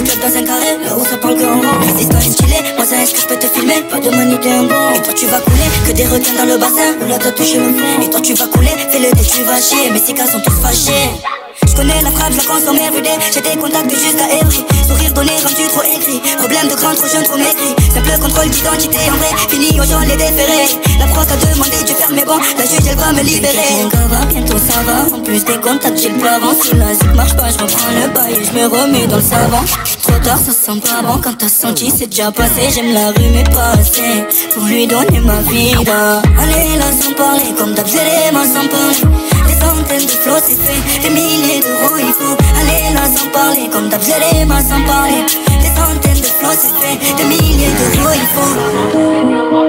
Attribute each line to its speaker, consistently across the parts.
Speaker 1: club dans un carré, là où ça parle que en rond. Les stories stylées, moi ça est-ce que je peux te filmer? Pas de money d'un bon. Et toi tu vas couler, que des requins dans le bassin. Ou là t'as touché le fond. Et toi tu vas couler, fais-le dès tu vas chier. Mes cicatres sont tous fâchés. Je connais la frappe, je la consomme everyday. J'ai des contacts jusqu'à Evry. Sourire donné, rendu trop écrit. Problème de grand, trop jeune, trop maigri. Simple contrôle d'identité en vrai. Fini aux gens les déférés. La proc a demandé du faire mais bon, la juge elle va me libérer. Mon gars va, bientôt ça va. En plus des contacts, j'ai le plavant. Si la zik marche pas, je reprends le bail et je me remets dans le savon. Trop tard, ça sent pas bon. Quand t'as senti, c'est déjà passé. J'aime la rue mais pas assez pour lui donner ma vida. Allez là sans parler, comme d'hab, j'ai les mains sans parler. Des centaines de flots c'est fait, des milliers d'euros il faut. Aller là sans parler, comme d'hab j'ai les mains sans parler. Des centaines de flots c'est fait, des milliers d'euros il faut.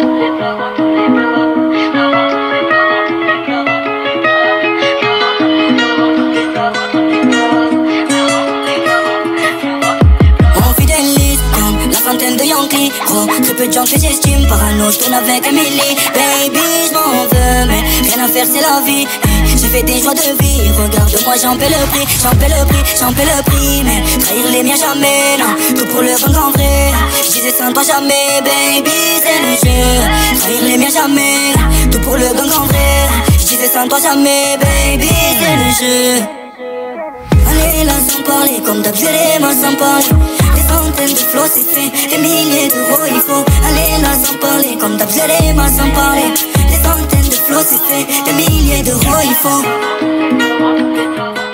Speaker 1: On fidélise comme la fontaine de Yankee. Gros, très peu de gens que j'estime. Parano, je tourne avec Emily. Baby, je m'en veux, mais rien à faire c'est la vie. J'ai fait des choix de vie, regarde-moi j'en paie le prix, j'en paie le prix, j'en paie le prix. Mais trahir les miens jamais, non, tout pour le gang en vrai. Je disais ça ne pas jamais, baby c'est le jeu. Trahir les miens jamais, tout pour le gang en vrai. Je disais ça ne pas jamais, baby c'est le jeu. Allez là sans parler, comme d'hab j'ai les mains sans parler. Des centaines de flots c'est fait, des milliers d'euros il faut. Allez là sans parler, comme d'hab j'ai les mains sans parler. Des centaines de flots c'est fait, des milliers d'euros il faut.